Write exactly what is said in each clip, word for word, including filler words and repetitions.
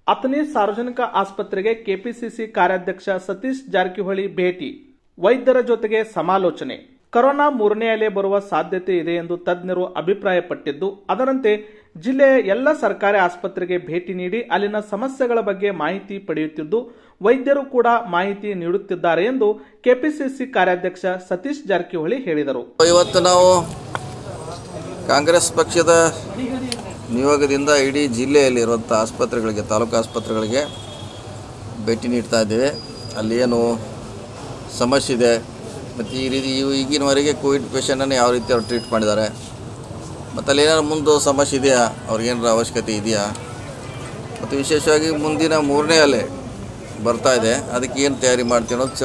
ಅಥಣಿ ಸಾರ್ವಜನಿಕ ಆಸ್ಪತ್ರೆಗೆ ಕೆಪಿಸಿಸಿ ಕಾರ್ಯಾಧ್ಯಕ್ಷ ಸತೀಶ್ ಜಾರಕಿಹೊಳಿ ಭೇಟಿ, ವೈದ್ಯರ ಜೊತೆಗೆ ಸಮಾಲೋಚನೆ. ಕೊರೋನಾ ಮೂರನೇ ಅಲೆ ಬರುವ ಸಾಧ್ಯತೆ ಇದೆ ಎಂದು ತಜ್ಞರು ಅಭಿಪ್ರಾಯಪಟ್ಟಿದ್ದು, ಅದರಂತೆ ಜಿಲ್ಲೆಯ ಎಲ್ಲ ಸರ್ಕಾರಿ ಆಸ್ಪತ್ರೆಗೆ ಭೇಟಿ ನೀಡಿ ಅಲ್ಲಿನ ಸಮಸ್ಯೆಗಳ ಬಗ್ಗೆ ಮಾಹಿತಿ ಪಡೆಯುತ್ತಿದ್ದು, ವೈದ್ಯರು ಕೂಡ ಮಾಹಿತಿ ನೀಡುತ್ತಿದ್ದಾರೆ ಎಂದು ಕೆಪಿಸಿಸಿ ಕಾರ್ಯಾಧ್ಯಕ್ಷ ಸತೀಶ್ ಜಾರಕಿಹೊಳಿ ಹೇಳಿದರು. ಇವತ್ತು ನಾವು ಕಾಂಗ್ರೆಸ್ ಪಕ್ಷದ ನಿಯೋಗದಿಂದ ಇಡೀ ಜಿಲ್ಲೆಯಲ್ಲಿರುವಂಥ ಆಸ್ಪತ್ರೆಗಳಿಗೆ, ತಾಲೂಕು ಆಸ್ಪತ್ರೆಗಳಿಗೆ ಭೇಟಿ ನೀಡ್ತಾ ಇದ್ದೇವೆ. ಅಲ್ಲಿ ಏನು ಸಮಸ್ಯೆ ಇದೆ ಮತ್ತು ಈ ರೀತಿ ಈಗಿನವರೆಗೆ ಕೋವಿಡ್ ಪೇಷಂಟನ್ನು ಯಾವ ರೀತಿ ಅವ್ರು ಟ್ರೀಟ್ ಮಾಡಿದ್ದಾರೆ ಮತ್ತು ಅಲ್ಲಿ ಏನಾದ್ರು ಮುಂದೆ ಸಮಸ್ಯೆ ಇದೆಯಾ, ಅವ್ರಿಗೇನಾರ ಅವಶ್ಯಕತೆ ಇದೆಯಾ, ಮತ್ತು ವಿಶೇಷವಾಗಿ ಮುಂದಿನ ಮೂರನೇ ಅಲೆ ಬರ್ತಾ ಇದೆ, ಅದಕ್ಕೆ ಏನು ತಯಾರಿ ಮಾಡ್ತೀವಿ ಅನ್ನೋದು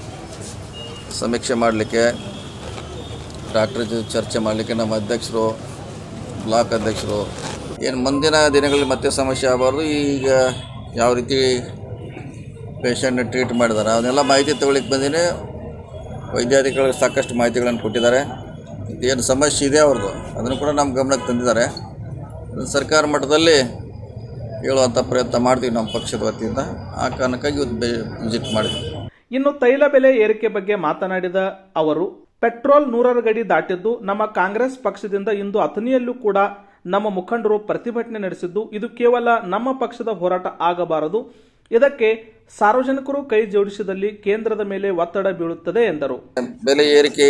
ಸಮೀಕ್ಷೆ ಮಾಡಲಿಕ್ಕೆ, ಡಾಕ್ಟರ್ ಜೊತೆ ಚರ್ಚೆ ಮಾಡಲಿಕ್ಕೆ ನಮ್ಮ ಅಧ್ಯಕ್ಷರು, ಬ್ಲಾಕ್ ಅಧ್ಯಕ್ಷರು ಏನು ಮುಂದಿನ ದಿನಗಳಲ್ಲಿ ಮತ್ತೆ ಸಮಸ್ಯೆ ಆಗಬಾರ್ದು, ಈಗ ಯಾವ ರೀತಿ ಪೇಷಂಟ್ನ ಟ್ರೀಟ್ ಮಾಡಿದ್ದಾರೆ ಅವನ್ನೆಲ್ಲ ಮಾಹಿತಿ ತೊಗೊಳ್ಳಿಕ್ಕೆ ಬಂದಿನಿ. ವೈದ್ಯಾಧಿಕಾರಿಗಳು ಸಾಕಷ್ಟು ಮಾಹಿತಿಗಳನ್ನು ಕೊಟ್ಟಿದ್ದಾರೆ. ಏನು ಸಮಸ್ಯೆ ಇದೆ ಅವ್ರದ್ದು ಅದನ್ನು ಕೂಡ ನಮ್ಮ ಗಮನಕ್ಕೆ ತಂದಿದ್ದಾರೆ. ಸರ್ಕಾರ ಮಟ್ಟದಲ್ಲಿ ಹೇಳುವಂಥ ಪ್ರಯತ್ನ ಮಾಡ್ತೀವಿ ನಮ್ಮ ಪಕ್ಷದ ವತಿಯಿಂದ. ಆ ಕಾರಣಕ್ಕಾಗಿ ಇವತ್ತು ವಿಸಿಟ್ ಮಾಡಿದ್ವಿ. ಇನ್ನು ತೈಲ ಬೆಲೆ ಏರಿಕೆ ಬಗ್ಗೆ ಮಾತನಾಡಿದ ಅವರು, ಪೆಟ್ರೋಲ್ ನೂರರ ಗಡಿ ದಾಟಿದ್ದು ನಮ್ಮ ಕಾಂಗ್ರೆಸ್ ಪಕ್ಷದಿಂದ ಇಂದು ಅಥಣಿಯಲ್ಲೂ ಕೂಡ ನಮ್ಮ ಮುಖಂಡರು ಪ್ರತಿಭಟನೆ ನಡೆಸಿದ್ದು, ಇದು ಕೇವಲ ನಮ್ಮ ಪಕ್ಷದ ಹೋರಾಟ ಆಗಬಾರದು, ಇದಕ್ಕೆ ಸಾರ್ವಜನಿಕರು ಕೈ ಜೋಡಿಸಿದಲ್ಲಿ ಕೇಂದ್ರದ ಮೇಲೆ ಒತ್ತಡ ಬೀಳುತ್ತದೆ ಎಂದರು. ಬೆಲೆ ಏರಿಕೆ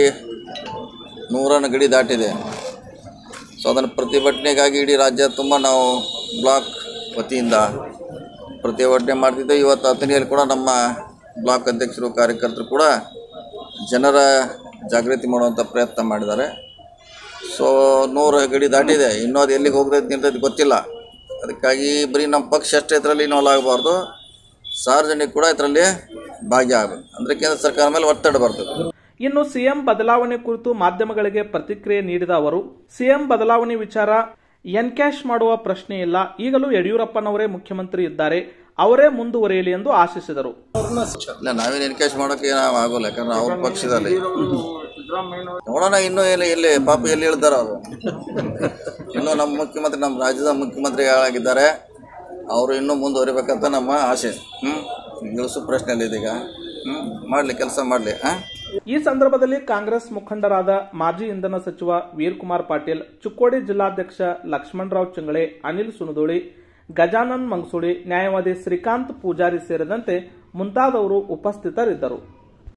ನೂರನ ಗಡಿ ದಾಟಿದೆ. ಸೊ ಅದನ್ನು ಪ್ರತಿಭಟನೆಗಾಗಿ ಇಡೀ ರಾಜ್ಯ ತುಂಬ ನಾವು ಬ್ಲಾಕ್ ವತಿಯಿಂದ ಪ್ರತಿಭಟನೆ ಮಾಡ್ತಿದ್ದೇವೆ. ಇವತ್ತು ಅಥಣಿಯಲ್ಲಿ ಕೂಡ ನಮ್ಮ ಬ್ಲಾಕ್ ಅಧ್ಯಕ್ಷರು, ಕಾರ್ಯಕರ್ತರು ಕೂಡ ಜನರ ಜಾಗೃತಿ ಮಾಡುವಂಥ ಪ್ರಯತ್ನ ಮಾಡಿದ್ದಾರೆ. ಸೊ ನೂರು ಗಡಿ ದಾಟಿದೆ, ಇನ್ನೂ ಅದು ಎಲ್ಲಿಗೆ ಹೋಗ್ತೈತೆ ನಿಂತದ್ದು ಗೊತ್ತಿಲ್ಲ. ಅದಕ್ಕಾಗಿ ಬರೀ ನಮ್ಮ ಪಕ್ಷ ಅಷ್ಟೇ ಇದರಲ್ಲಿ ಇನ್ವಾಲ್ವ್ ಆಗಬಾರ್ದು, ಸಾರ್ವಜನಿಕ ಕೂಡ ಇದರಲ್ಲಿ ಭಾಗಿಯಾಗಬೇಕು. ಅಂದರೆ ಕೇಂದ್ರ ಸರ್ಕಾರ ಮೇಲೆ ಒತ್ತಡ ಬರ್ತದೆ. ಇನ್ನು ಸಿಎಂ ಬದಲಾವಣೆ ಕುರಿತು ಮಾಧ್ಯಮಗಳಿಗೆ ಪ್ರತಿಕ್ರಿಯೆ ನೀಡಿದ ಅವರು, ಸಿಎಂ ಬದಲಾವಣೆ ವಿಚಾರ ಎನ್ಕ್ಯಾಶ್ ಮಾಡುವ ಪ್ರಶ್ನೆ ಇಲ್ಲ, ಈಗಲೂ ಯಡಿಯೂರಪ್ಪನವರೇ ಮುಖ್ಯಮಂತ್ರಿ ಇದ್ದಾರೆ, ಅವರೇ ಮುಂದುವರಿಯಲಿ ಎಂದು ಆಶಿಸಿದರು. ಇಲ್ಲ, ನಾವೇನು ಎನ್ಕ್ಯಾಶ್ ಮಾಡೋಕ್ಕೆ ನಾವು ಆಗೋಲ್ಲ, ಯಾಕಂದ್ರೆ ಅವ್ರ ಪಕ್ಷದಲ್ಲಿ ನೋಡೋಣ. ಇನ್ನೂ ಎಲ್ಲಿ ಎಲ್ಲಿ ಪಾಪ ಎಲ್ಲಿ ಹೇಳ್ತಾರೆ ಅವರು. ಇನ್ನೂ ನಮ್ಮ ಮುಖ್ಯಮಂತ್ರಿ, ನಮ್ಮ ರಾಜ್ಯದ ಮುಖ್ಯಮಂತ್ರಿಗಳಾಗಿದ್ದಾರೆ, ಅವರು ಇನ್ನೂ ಮುಂದುವರಿಬೇಕಂತ ನಮ್ಮ ಆಸೆ. ಹ್ಞೂ ಗೆಲ್ಸು ಪ್ರಶ್ನೆಯಲ್ಲಿದೆ ಈಗ. ಹ್ಞೂ ಮಾಡಲಿ, ಕೆಲಸ ಮಾಡಲಿ. ಹಾಂ ಈ ಸಂದರ್ಭದಲ್ಲಿ ಕಾಂಗ್ರೆಸ್ ಮುಖಂಡರಾದ ಮಾಜಿ ಇಂಧನ ಸಚಿವ ವೀರಕುಮಾರ್ ಪಾಟೀಲ್, ಚಿಕ್ಕೋಡಿ ಜಿಲ್ಲಾಧ್ಯಕ್ಷ ಲಕ್ಷ್ಮಣರಾವ್ ಚಿಂಗಳೆ, ಅನಿಲ್ ಸುನದೋಳಿ, ಗಜಾನನ್ ಮಂಗಸೂಳಿ, ನ್ಯಾಯವಾದಿ ಶ್ರೀಕಾಂತ್ ಪೂಜಾರಿ ಸೇರಿದಂತೆ ಮುಂತಾದವರು ಉಪಸ್ಥಿತರಿದ್ದರು.